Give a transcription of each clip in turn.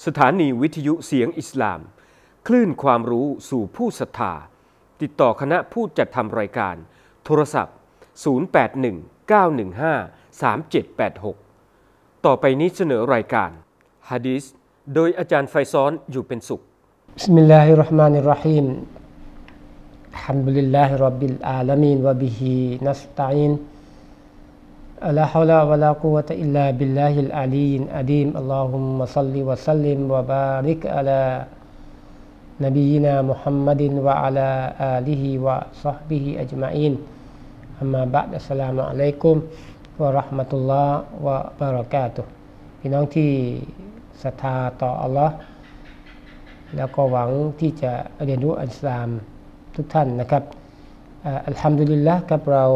สถานีวิทยุเสียงอิสลามคลื่นความรู้สู่ผู้ศรัทธาติดต่อคณะผู้จัดทำรายการโทรศัพท์0819153786ต่อไปนี้เสนอรายการฮะดีษโดยอาจารย์ไฟซ้อนอยู่เป็นสุขบิสมิลลาฮิรเราะห์มานิรเราะฮีมอัลฮัมดุลิลลาฮิร็อบบิลอาละมีนวะบิฮินัสตะอีนลาฮาวละวะลากุวะตะอิลลาบิลลาฮิลอาลีอะดีมอัลลอฮุมมะศ็อลลิวะซัลลิมวะบาริกอะลานบียีนามุฮัมมัดวะอะลาอาลิฮิวะศ็อฮบิฮิอัจมะอีนอัมมาบะดอัสสลามุอะลัยกุมวะเราะห์มะตุลลอฮ์วะบะเราะกาตุฮ์พี่น้องที่ศรัทธาต่ออัลเลาะห์แล้วก็หวังที่จะเรียนรู้อิสลามทุกท่านนะครับอัลฮัมดุลิลละห์ครับเรา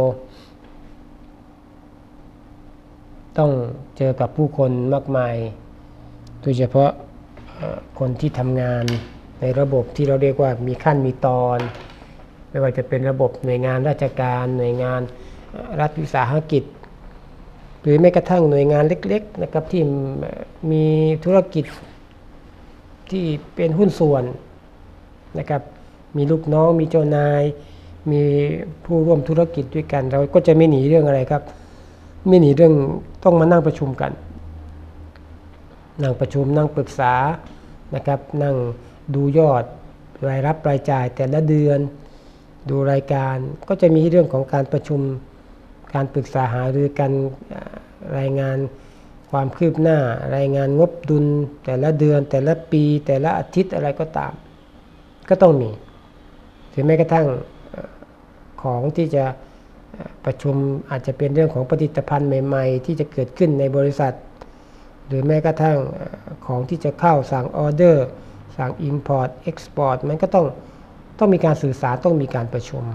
ต้องเจอกับผู้คนมากมายโดยเฉพาะคนที่ทำงานในระบบที่เราเรียกว่ามีขั้นมีตอนไม่ว่าจะเป็นระบบหน่วยงานราชการหน่วยงานรัฐวิสาหกิจหรือแม้กระทั่งหน่วยงานเล็กๆนะครับที่มีธุรกิจที่เป็นหุ้นส่วนนะครับมีลูกน้องมีเจ้านายมีผู้ร่วมธุรกิจด้วยกันเราก็จะไม่หนีเรื่องอะไรครับไม่หนีเรื่องต้องมานั่งประชุมกันนั่งประชุมนั่งปรึกษานะครับนั่งดูยอดรายรับรายจ่ายแต่ละเดือนดูรายการก็จะมีเรื่องของการประชุมการปรึกษาหารือกันรายงานความคืบหน้ารายงานงบดุลแต่ละเดือนแต่ละปีแต่ละอาทิตย์อะไรก็ตามก็ต้องมีถึงแม้กระทั่งของที่จะประชุมอาจจะเป็นเรื่องของผลิตภัณฑ์ใหม่ๆที่จะเกิดขึ้นในบริษัทหรือแม้กระทั่งของที่จะเข้าสั่งออเดอร์สั่ง Import Export มันก็ต้องมีการสื่อสารต้องมีการประชุม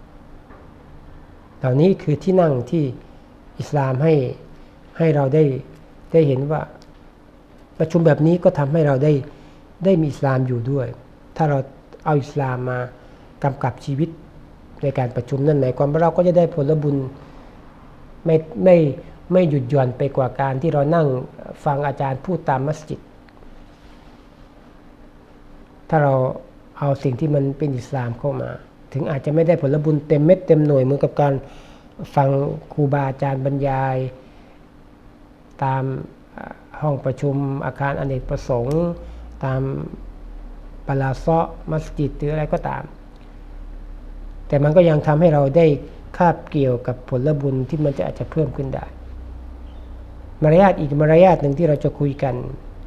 เหล่านี้คือที่นั่งที่อิสลามให้เราได้เห็นว่าประชุมแบบนี้ก็ทำให้เราได้มีอิสลามอยู่ด้วยถ้าเราเอาอิสลามมากำกับชีวิตในการประชุมนั่นหมายความว่าเราก็จะได้ผลบุญไม่หยุดหย่อนไปกว่าการที่เรานั่งฟังอาจารย์พูดตามมัสยิดถ้าเราเอาสิ่งที่มันเป็นอิสลามเข้ามาถึงอาจจะไม่ได้ผลบุญเต็มเม็ดเต็มหน่วยเหมือนกับการฟังครูบาอาจารย์บรรยายตามห้องประชุมอาคารอเนกประสงค์ตามปลาซะมัสยิดหรืออะไรก็ตามแต่มันก็ยังทำให้เราได้คาบเกี่ยวกับผลบุญที่มันอาจจะเพิ่มขึ้นได้มารยาทอีกมารยาทหนึ่งที่เราจะคุยกัน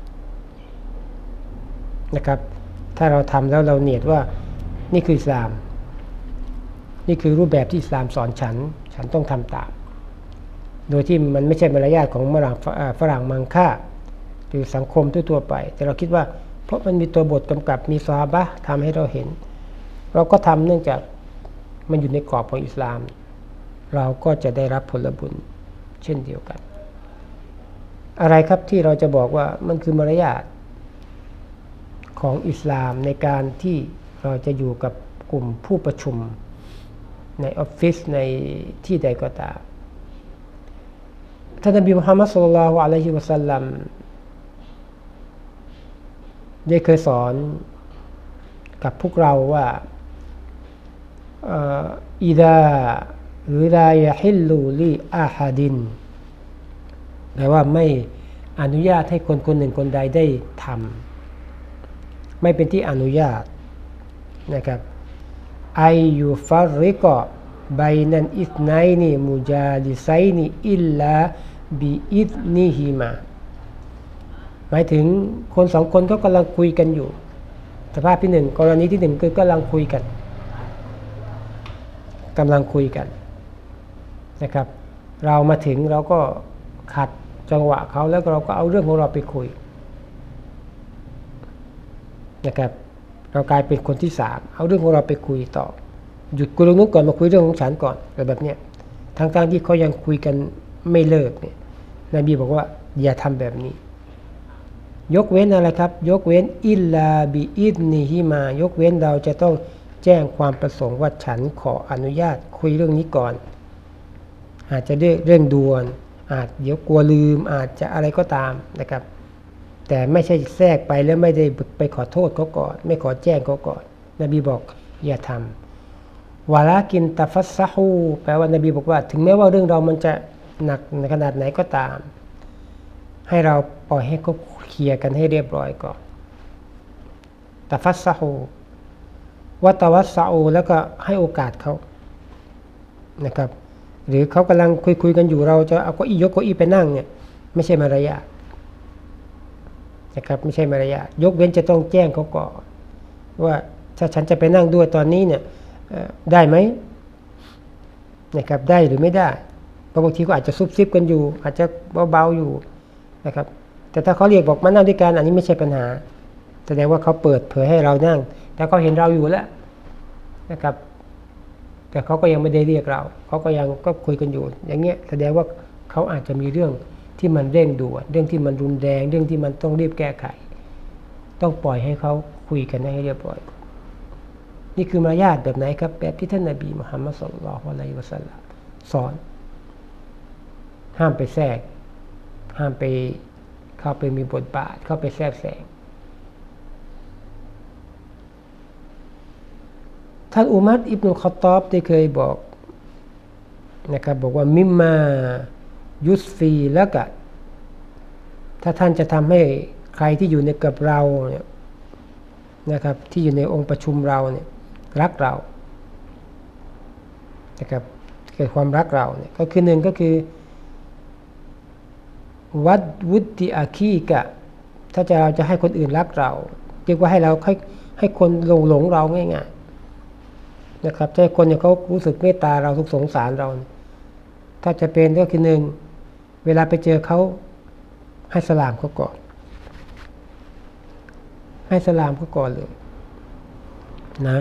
นะครับถ้าเราทำแล้วเราเนียดว่านี่คืออิสลามนี่คือรูปแบบที่อิสลามสอนฉันต้องทำตามโดยที่มันไม่ใช่มารยาทของฝรั่งมังค่าหรือสังคมทั่วไปแต่เราคิดว่าเพราะมันมีตัวบทกำกับมีซอฮาบะห์ทำให้เราเห็นเราก็ทำเนื่องจากมันอยู่ในกรอบของอิสลามเราก็จะได้รับผลบุญเช่นเดียวกันอะไรครับที่เราจะบอกว่ามันคือมารยาทของอิสลามในการที่เราจะอยู่กับกลุ่มผู้ประชุมในออฟฟิศในที่ใดก็ตามท่านนบีมุฮัมมัดศ็อลลัลลอฮุอะลัยฮิวะซัลลัมได้เคยสอนกับพวกเราว่าอิดาหรือลายะฮิลลูลีอาฮัดินแปลว่าไม่อนุญาตให้คนคนหนึ่งคนใดได้ทำไม่เป็นที่อนุญาตนะครับไอยูฟัรริกะบัยนันอิสไนนีมุจาลิไซนีอิลลาบิอิซนิฮิมาหมายถึงคนสองคนก็กำลังคุยกันอยู่สภาพที่หนึ่งกรณีที่หนึ่งคือกำลังคุยกันนะครับเรามาถึงเราก็ขัดจังหวะเขาแล้วเราก็เอาเรื่องของเราไปคุยนะครับเรากลายเป็นคนที่สามเอาเรื่องของเราไปคุยต่อหยุดคุยเรื่องนู้นก่อนมาคุยเรื่องของฉันก่อนอะไรแบบเนี้ยทั้งที่เขายังคุยกันไม่เลิกเนี่ยนบีบอกว่าอย่าทำแบบนี้ยกเว้นอะไรครับยกเว้นอิลลาบิอิซนิฮิมายกเว้นเราจะต้องแจ้งความประสงค์ว่าฉันขออนุญาตคุยเรื่องนี้ก่อนอาจจะเรื่องด่วนอาจเดี๋ยวกลัวลืมอาจจะอะไรก็ตามนะครับแต่ไม่ใช่แทรกไปแล้วไม่ได้ไปขอโทษเขาก่อนไม่ขอแจ้งเขาก่อนนบีบอกอย่าทำวะลากินตะฟัสซะฮูแปลว่านบีบอกว่าถึงแม้ว่าเรื่องเรามันจะหนักขนาดไหนก็ตามให้เราปล่อยให้เขาเคลียร์กันให้เรียบร้อยก่อนตะฟัสซะฮูวะตะวัสซะอูแล้วก็ให้โอกาสเขานะครับหรือเขากำลังคุยกันอยู่เราจะเอาเก้าอี้ยกเก้าอี้ไปนั่งเนี่ยไม่ใช่มารยาทนะครับไม่ใช่มารยาทยกเว้นจะต้องแจ้งเขาก่อนว่าถ้าฉันจะไปนั่งด้วยตอนนี้เนี่ยได้ไหมนะครับได้หรือไม่ได้เพราะบางทีก็อาจจะซุบซิบกันอยู่อาจจะเบาๆอยู่นะครับแต่ถ้าเขาเรียกบอกมานั่งด้วยกันอันนี้ไม่ใช่ปัญหาแสดงว่าเขาเปิดเผยให้เรานั่งแต่เขาเห็นเราอยู่แล้วนะครับแต่เขาก็ยังไม่ได้เรียกเราเขาก็ยังก็คุยกันอยู่อย่างเงี้ยแสดงว่าเขาอาจจะมีเรื่องที่มันเร่งด่วนเรื่องที่มันรุนแรงเรื่องที่มันต้องรีบแก้ไขต้องปล่อยให้เขาคุยกันให้เรียบร้อยนี่คือมารยาทแบบไหนครับแบบที่ท่านนบีมุฮัมมัด ศ็อลลัลลอฮุอะลัยฮิวะซัลลัมสอนห้ามไปแทรกห้ามไปเข้าไปมีบทบาทเข้าไปแทรกแซงท่านอุมัรอิบนุลค็อฏฏอบได้เคยบอกนะครับบอกว่ามิมมายุสฟีแล้วก็ถ้าท่านจะทำให้ใครที่อยู่ในกับเราเนี่ยนะครับที่อยู่ในองค์ประชุมเราเนี่ยรักเรานะครับเกิดความรักเราเนี่ยก็คือหนึ่งก็คือวัดวุติอาคีกะถ้าเราจะให้คนอื่นรักเราเรียกว่าให้เราให้คนหลงเราง่ายๆนะครับให้คนเนี่ยเขารู้สึกเมตตาเราสงสารเราถ้าจะเป็นก็คือหนึ่งเวลาไปเจอเขาให้สลามเขาก่อนให้สลามเขาก่อนเลยนะ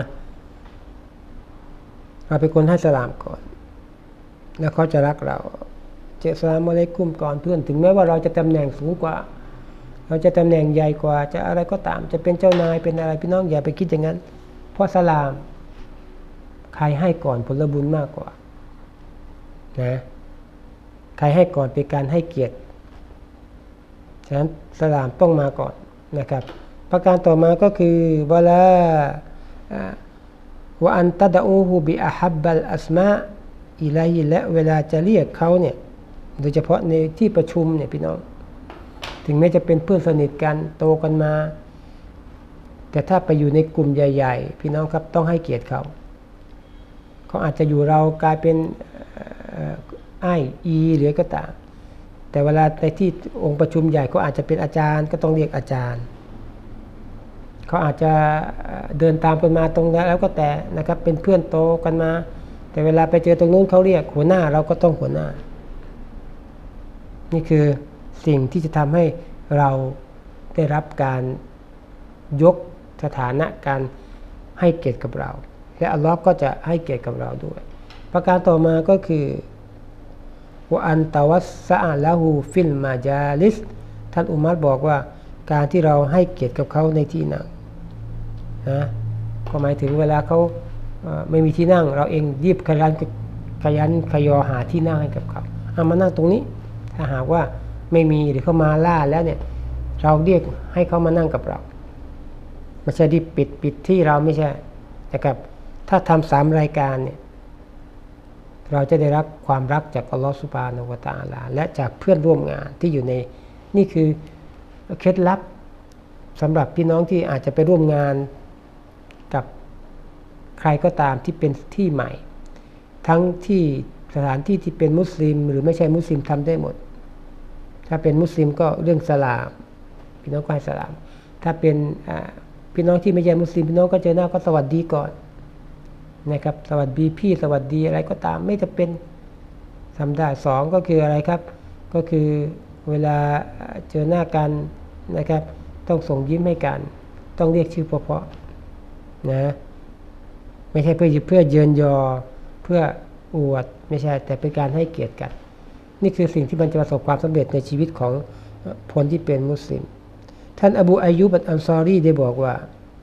เราเป็นคนให้สลามก่อนแล้วเขาจะรักเราเจอสลามอะลัยกุมก่อนเพื่อนถึงแม้ว่าเราจะตำแหน่งสูงกว่าเราจะตำแหน่งใหญ่กว่าจะอะไรก็ตามจะเป็นเจ้านายเป็นอะไรพี่น้องอย่าไปคิดอย่างนั้นเพราะสลามใครให้ก่อนผลบุญมากกว่านะใครให้ก่อนเป็นการให้เกียรติฉะนั้นสลามต้องมาก่อนนะครับประการต่อมาก็คือวะลาวะอันตะดะอูฮูบิอะฮับบัลอัสมาอิลัยและเวลาจะเรียกเขาเนี่ยโดยเฉพาะในที่ประชุมเนี่ยพี่น้องถึงแม้จะเป็นเพื่อนสนิทกันโตกันมาแต่ถ้าไปอยู่ในกลุ่มใหญ่ๆพี่น้องครับต้องให้เกียรติเขาอาจจะอยู่เรากลายเป็นไอหรือก็ตามแต่เวลาในที่องค์ประชุมใหญ่ก็อาจจะเป็นอาจารย์ก็ต้องเรียกอาจารย์เขาอาจจะเดินตามกันมาตรงนั้นแล้วก็แต่นะครับเป็นเพื่อนโตกันมาแต่เวลาไปเจอตรงนู้นเขาเรียกหัวหน้าเราก็ต้องหัวหน้านี่คือสิ่งที่จะทำให้เราได้รับการยกสถานะการให้เกียรติกับเราและอัลลอฮ์ก็จะให้เกียรติกับเราด้วยประการต่อมาก็คือวะอันตะวัสสะอะละฮูฟิลมาจาลิสท่านอุมัรบอกว่าการที่เราให้เกียรติกับเขาในที่นั่งนะก็หมายถึงเวลาเขาไม่มีที่นั่งเราเองรีบขยันขยอหาที่นั่งให้กับเขาเอามานั่งตรงนี้ถ้าหากว่าไม่มีหรือเขามาล่าแล้วเนี่ยเราเรียกให้เขามานั่งกับเราไม่ใช่ที่ปิดที่เราไม่ใช่นะครับถ้าทำ3รายการเนี่ยเราจะได้รับความรักจากอัลลอฮฺซุบฮานะฮูวะตะอาลาและจากเพื่อนร่วมงานที่อยู่ในนี่คือเคล็ดลับสำหรับพี่น้องที่อาจจะไปร่วมงานกับใครก็ตามที่เป็นที่ใหม่ทั้งที่สถานที่ที่เป็นมุสลิมหรือไม่ใช่มุสลิมทำได้หมดถ้าเป็นมุสลิมก็เรื่องสลามพี่น้องก็ให้สลามถ้าเป็นพี่น้องที่ไม่ใช่มุสลิมพี่น้องก็เจอหน้าก็สวัสดีก่อนนะครับสวัสดีพี่สวัสดีอะไรก็ตามไม่จะเป็นทำได้2ก็คืออะไรครับก็คือเวลาเจอหน้ากันนะครับต้องส่งยิ้มให้กันต้องเรียกชื่อเพราะๆนะไม่ใช่เพื่อเยินยอเพื่ออวดไม่ใช่แต่เป็นการให้เกียรติกันนี่คือสิ่งที่มันจะประสบความสำเร็จในชีวิตของคนที่เป็นมุสลิมท่านอบูอัยยูบอันซอรีได้บอกว่า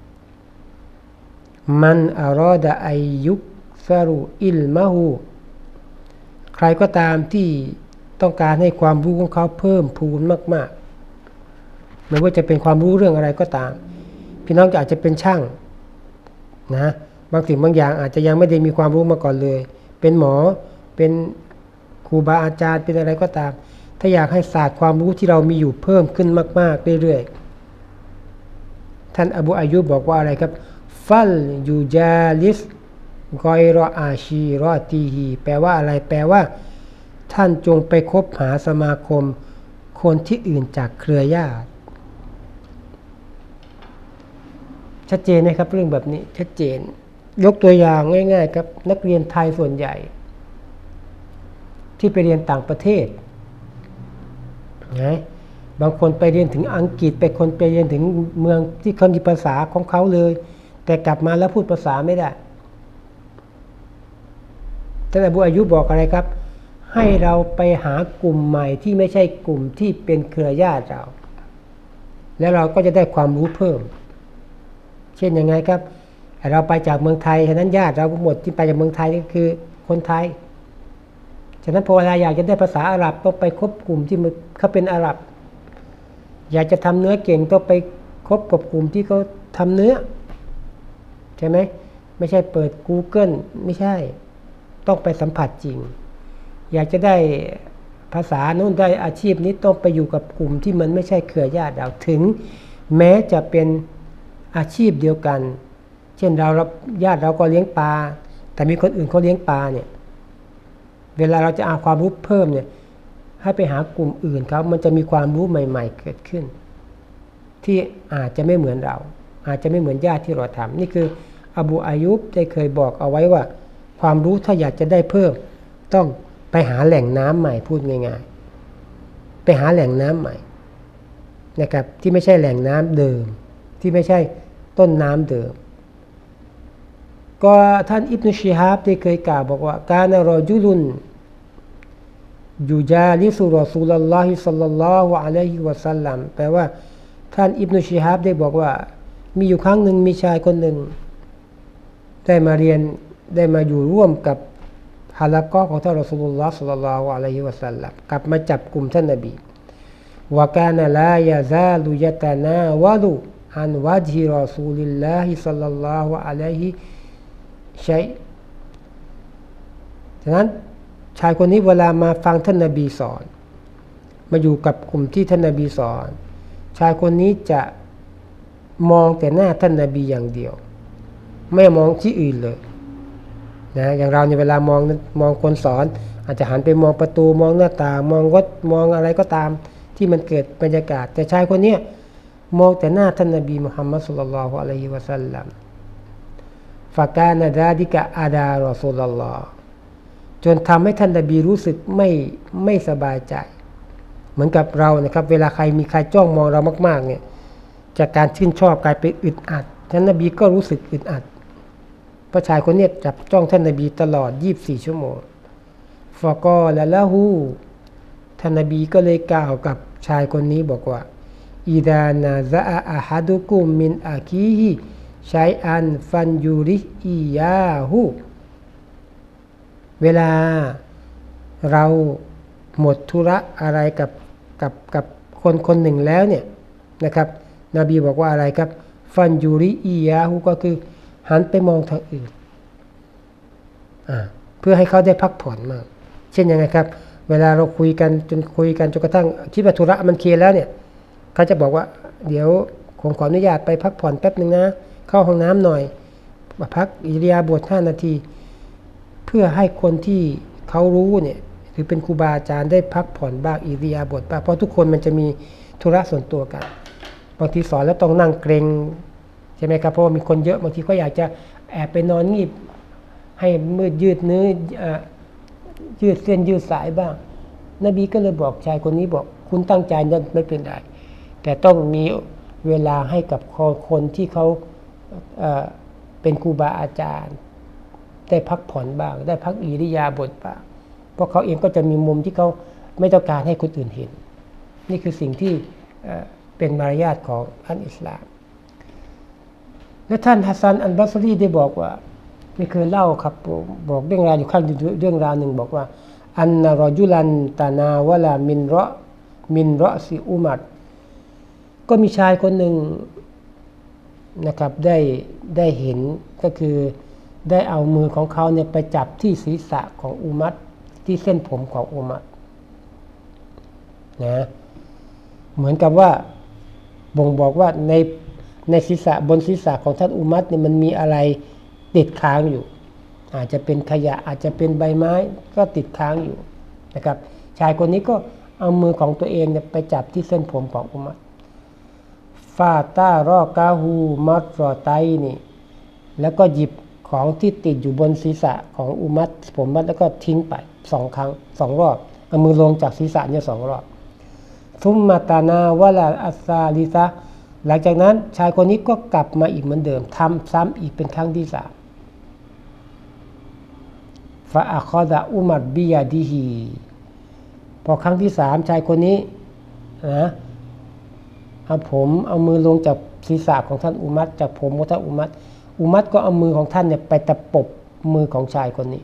มันอารอดะอายุกฟารุอิลมะฮูใครก็ตามที่ต้องการให้ความรู้ของเขาเพิ่มพูนมากไม่ว่าจะเป็นความรู้เรื่องอะไรก็ตามพี่น้องอาจจะเป็นช่างนะบางสิ่งบางอย่างอาจจะยังไม่ได้มีความรู้มาก่อนเลยเป็นหมอเป็นครูบาอาจารย์เป็นอะไรก็ตามถ้าอยากให้ศาสตร์ความรู้ที่เรามีอยู่เพิ่มขึ้นมากๆเรื่อยๆท่านอบูอายุบบอกว่าอะไรครับฟัลยูจาลิสกอยรออาชีรอตีฮีแปลว่าอะไรแปลว่าท่านจงไปคบหาสมาคมคนที่อื่นจากเครือญาติชัดเจนนะครับเรื่องแบบนี้ชัดเจนยกตัวอย่างง่ายๆครับนักเรียนไทยส่วนใหญ่ที่ไปเรียนต่างประเทศนะบางคนไปเรียนถึงอังกฤษไปคนไปเรียนถึงเมืองที่เขามีภาษาของเขาเลยแต่กลับมาแล้วพูดภาษาไม่ได้ท่านอบูอายุบอกอะไรครับให้เราไปหากลุ่มใหม่ที่ไม่ใช่กลุ่มที่เป็นเครือญาติเราแล้วเราก็จะได้ความรู้เพิ่มเช่นยังไงครับเราไปจากเมืองไทยฉะนั้นญาติเราหมดที่ไปจากเมืองไทยก็คือคนไทยฉะนั้นพอเวลาอยากจะได้ภาษาอาหรับต้องไปคบกลุ่มที่เขาเป็นอาหรับอยากจะทำเนื้อเก่งต้องไปคบกับกลุ่มที่เขาทำเนื้อใช่ไหมไม่ใช่เปิด Google ไม่ใช่ต้องไปสัมผัสจริงอยากจะได้ภาษาโน้นได้อาชีพนี้ต้องไปอยู่กับกลุ่มที่มันไม่ใช่เครือญาติเราถึงแม้จะเป็นอาชีพเดียวกันเช่นเราญาติเราก็เลี้ยงปลาแต่มีคนอื่นเขาเลี้ยงปลาเนี่ยเวลาเราจะเอาความรู้เพิ่มเนี่ยให้ไปหากลุ่มอื่นเขามันจะมีความรู้ใหม่ๆเกิดขึ้นที่อาจจะไม่เหมือนเราอาจจะไม่เหมือนญาติที่เราทำนี่คืออบูอายุบได้เคยบอกเอาไว้ว่าความรู้ถ้าอยากจะได้เพิ่มต้องไปหาแหล่งน้ำใหม่พูดง่ายๆไปหาแหล่งน้ำใหม่นะครับที่ไม่ใช่แหล่งน้ำเดิมที่ไม่ใช่ต้นน้ำเดิมก็ท่านอิบนุชิฮาบได้เคยกล่าวบอกว่ากานะรอจุลุนยูจาลิสุรอซูลุลลอฮิศ็อลลัลลอฮุอะลัยฮิวะซัลลัมแปลว่าท่านอิบนุชิฮาบได้บอกว่ามีอยู่ครั้งหนึ่งมีชายคนหนึ่งได้มาเรียนได้มาอยู่ร่วมกับฮาละกอของท่านรอซูลุลลอฮ์ศ็อลลัลลอฮุอะลัยฮิวะซัลลัมกลับมาจับกลุ่มท่านนบีวะกานะลายะซาลุยะตะนาวะลุอันวะจิรอซูลิลลาฮิศ็อลลัลลอฮุอะลัยฮิชัยฉะนั้นชายคนนี้เวลามาฟังท่านนบีสอนมาอยู่กับกลุ่มที่ท่านนบีสอนชายคนนี้จะมองแต่หน้าท่านนบีอย่างเดียวไม่มองที่อื่นเลยนะอย่างเราในเวลามองคนสอนอาจจะหันไปมองประตูมองหน้าต่างมองรถมองอะไรก็ตามที่มันเกิดบรรยากาศแต่ชายคนนี้มองแต่หน้าท่านนบีมุฮัมมัดศ็อลลัลลอฮุอะลัยฮิวะซัลลัมฟะกานะซาลิกะอาดารอซูลุลลอฮ์จนทำให้ท่านนบีรู้สึกไม่สบายใจเหมือนกับเรานะครับเวลามีใครจ้องมองเรามากๆเนี่ยจากการชื่นชอบกลายเป็นอึดอัดท่านนบีก็รู้สึกอึดอัดเพราะชายคนนี้จับจ้องท่านนบีตลอด24ชั่วโมงฟะกอละละฮูท่านนบีก็เลยกล่าวกับชายคนนี้บอกว่าอิดานาซะอะฮัดุกุมมินอาคีฮิชัยอันฟันยูริอียาฮูเวลาเราหมดธุระอะไรกับคนหนึ่งแล้วเนี่ยนะครับนบีบอกว่าอะไรครับฟันยูริอียาฮูก็คือหันไปมองทางอื่นเพื่อให้เขาได้พักผ่อนมากเช่นยังไงครับเวลาเราคุยกันจนกระทั่งคิดว่าธุระมันเคลียร์แล้วเนี่ยเขาจะบอกว่าเดี๋ยวผมขออนุญาตไปพักผ่อนแป๊บนึงนะเข้าห้องน้ำหน่อยพักอิริยาบถ5 นาทีเพื่อให้คนที่เขารู้เนี่ยหรือเป็นครูบาอาจารย์ได้พักผ่อนบ้างอิริยาบถบ้างเพราะทุกคนมันจะมีธุระส่วนตัวกันบางทีสอนแล้วต้องนั่งเกรงใช่ไหมครับเพราะว่ามีคนเยอะบางทีก็อยากจะแอบไปนอนงีบให้มืดยืดเนื้อยืดเส้นยืดสายบ้างนบีก็เลยบอกชายคนนี้บอกคุณตั้งใจนั่นไม่เป็นไรแต่ต้องมีเวลาให้กับคนที่เขาเป็นครูบาอาจารย์ได้พักผ่อนบ้างได้พักอิริยาบถบ้างเพราะเขาเองก็จะมีมุมที่เขาไม่ต้องการให้คนอื่นเห็นนี่คือสิ่งที่เป็นมารยาทของอันอิสลามและท่านฮัสซันอัลบัสรีได้บอกว่าไม่เคยเล่าครับบอกเรื่องราวอยู่ข้างเรื่องราวหนึ่งบอกว่าอันนารอจุลันตานาวะลามินเราะซิอุมัดก็มีชายคนหนึ่งนะครับได้เห็นก็คือได้เอามือของเขาเนี่ยไปจับที่ศีรษะของอุมัรที่เส้นผมของอุมัรนะเหมือนกับว่าบ่งบอกว่าในศีรษะบนศีรษะของท่านอุมัรเนี่ยมันมีอะไรติดค้างอยู่อาจจะเป็นขยะอาจจะเป็นใบไม้ก็ติดค้างอยู่นะครับชายคนนี้ก็เอามือของตัวเองเนี่ยไปจับที่เส้นผมของอุมัรฟาตารอกาฮูมัตรอไตนี่แล้วก็หยิบของที่ติดอยู่บนศีรษะของอุมัรผมมัดแล้วก็ทิ้งไป2 ครั้ง2 รอบเอามือลงจากศีรษะเนี่ย2 รอบซุมมาตานาวะลาอัสซาลิซะหลังจากนั้นชายคนนี้ก็กลับมาอีกเหมือนเดิมทำซ้ำอีกเป็นครั้งที่3ฟาอัคอดะอุมัรบิยาดิฮีพอครั้งที่3ชายคนนี้นะเอามือลงจากศีรษะของท่านอุมัรจากผมของท่านอุมัรก็เอามือของท่านเนี่ยไปตะปบมือของชายคนนี้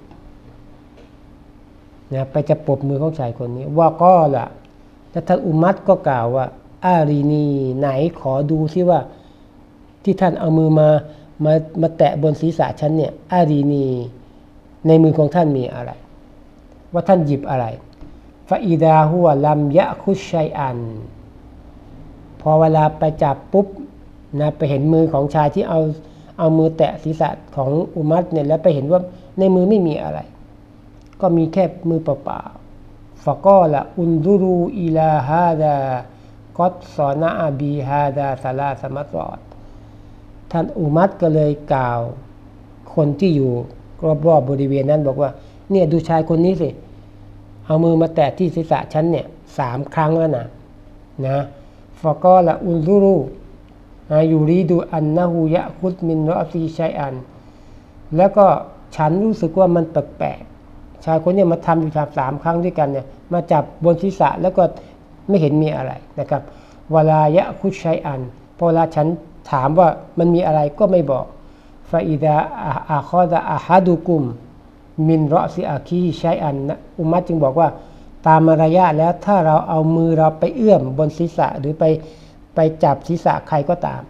นะไปจะปบมือของชายคนนี้ว่าก็ล่ะแล้วท่านอุมัรก็กล่าวว่าอารีนีไหนขอดูซิว่าที่ท่านเอามือมาแตะบนศีรษะฉันเนี่ยอารีนีในมือของท่านมีอะไรว่าท่านหยิบอะไรฟาอิดาฮัวลัมยะคุชชัยอันพอเวลาไปจับปุ๊บนะไปเห็นมือของชายที่เอามือแตะศีรษะของอุมัรเนี่ยแล้วไปเห็นว่าในมือไม่มีอะไรก็มีแค่มือเปล่าๆฟะกอละอุนดุรูอิลาฮาดากอดซอนะอาบีฮาดาซาลาสมัตรอดท่านอุมัรก็เลยกล่าวคนที่อยู่รอบๆบริเวณนั้นบอกว่าเนี่ยดูชายคนนี้สิเอามือมาแตะที่ศีรษะฉันเนี่ย3 ครั้งแล้วนะฟะกอละอุนดุรูยูรีดูอันนะฮูยะคุดมินรอซีชัยอันแล้วก็ฉันรู้สึกว่ามันแปลกๆชายคนนี้มาทำอยู่3 ครั้งด้วยกันเนี่ยมาจับบนศีรษะแล้วก็ไม่เห็นมีอะไรนะครับวลายะคุดชัยอันพอเวลาฉันถามว่ามันมีอะไรก็ไม่บอกฟาอิดาอาคอดะอาฮัดุกุมมินรอซีอาคีชัยอันอุมัรจึงบอกว่าตามมารยาทแล้วถ้าเราเอามือเราไปเอื้อมบนศีรษะหรือไปจับศีรษะใครก็ตาม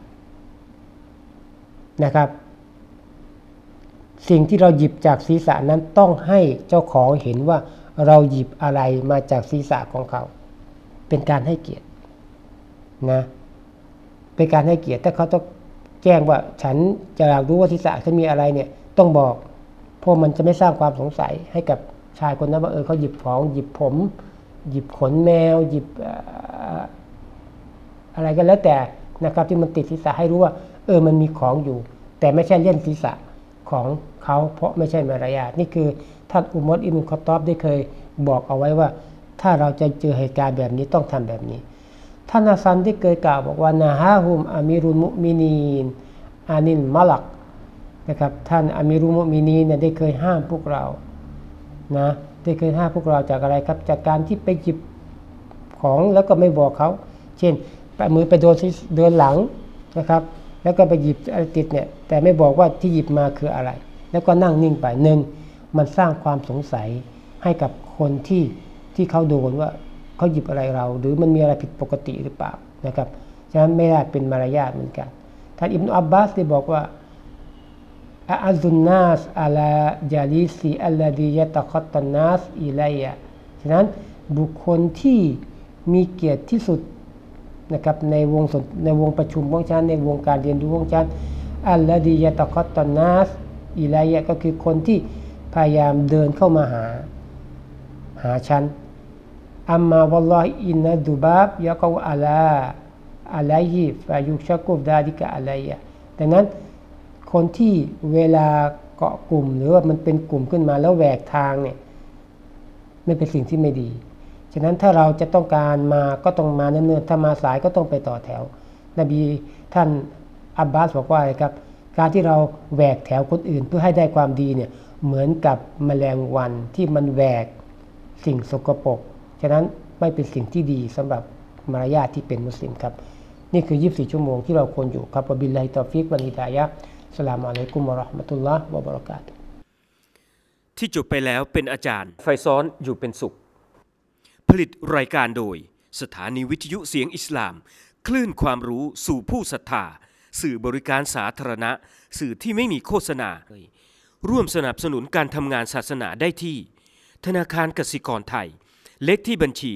นะครับสิ่งที่เราหยิบจากศีรษะนั้นต้องให้เจ้าของเห็นว่าเราหยิบอะไรมาจากศีรษะของเขาเป็นการให้เกียรตินะเป็นการให้เกียรติถ้าเขาต้องแจ้งว่าฉันจะอยากรู้ว่าศีรษะฉันมีอะไรเนี่ยต้องบอกเพราะมันจะไม่สร้างความสงสัยให้กับชายคนนั้นว่าเขาหยิบของหยิบผมหยิบขนแมวหยิบอะไรก็แล้วแต่นะครับที่มันติดศีรษะให้รู้ว่ามันมีของอยู่แต่ไม่ใช่เล่นศีรษะของเขาเพราะไม่ใช่มารยาทนี่คือท่านอุมัรอิบนุคอฏฏอบได้เคยบอกเอาไว้ว่าถ้าเราจะเจอเหตุการณ์แบบนี้ต้องทำแบบนี้ท่านฮัสซันได้เคยกล่าวบอกว่านะฮาฮุมอามีรุลมุมินีนอานินมะลักนะครับท่านอามีรุลมุมินีนเนี่ยได้เคยห้ามพวกเรานะได้เคยห้ามพวกเราจากอะไรครับจากการที่ไปหยิบของแล้วก็ไม่บอกเขาเช่นมือไปโดนหลังนะครับแล้วก็ไปหยิบอะไรติดเนี่ยแต่ไม่บอกว่าที่หยิบมาคืออะไรแล้วก็นั่งนิ่งไปมันสร้างความสงสัยให้กับคนที่เขาโดนว่าเขาหยิบอะไรเราหรือมันมีอะไรผิดปกติหรือเปล่านะครับฉะนั้นไม่ได้เป็นมารยาทเหมือนกันท่านอิบนุอับบาสได้บอกว่าอัซุนนัสอะลาญาลิซีอัลลดียะตะคัตตันนัสอิลัยะฉะนั้นบุคคลที่มีเกียรติที่สุดนะครับในวงประชุมของฉันในวงการเรียนรู้ของฉันอัลลดียะตะคัตตันนัสอิลัยะก็คือคนที่พยายามเดินเข้ามาหาฉันอัมมาวัลลอฮิอินนัดดุบาบยะกออะลัยฮิฟะยุชักุบดาลิกะอะลัยยะดังนั้นคนที่เวลาเกาะกลุ่มหรือว่ามันเป็นกลุ่มขึ้นมาแล้วแหวกทางเนี่ยไม่เป็นสิ่งที่ไม่ดีฉะนั้นถ้าเราจะต้องการมาก็ต้องมาเนิ่นๆถ้ามาสายก็ต้องไปต่อแถวนบีท่านอับบาสบอกว่าอะไรครับการที่เราแหวกแถวคนอื่นเพื่อให้ได้ความดีเนี่ยเหมือนกับแมลงวันที่มันแหวกสิ่งสกปรกฉะนั้นไม่เป็นสิ่งที่ดีสำหรับมารยาทที่เป็นมุสลิมครับนี่คือ24 ชั่วโมงที่เราควรอยู่ครับวะบิลลาฮิตอฟิกวัลฮิดายะฮ์อัสสลามุอะลัยกุมวะเราะห์มะตุลลอฮ์วะบะเราะกาตุฮ์ที่จบไปแล้วเป็นอาจารย์ไฟซ้อนอยู่เป็นสุขผลิตรายการโดยสถานีวิทยุเสียงอิสลามคลื่นความรู้สู่ผู้ศรัทธาสื่อบริการสาธารณะสื่อที่ไม่มีโฆษณาร่วมสนับสนุนการทำงานศาสนาได้ที่ธนาคารกสิกรไทยเลขที่บัญชี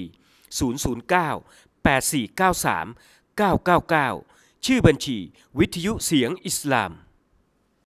009 8493 999ชื่อบัญชีวิทยุเสียงอิสลาม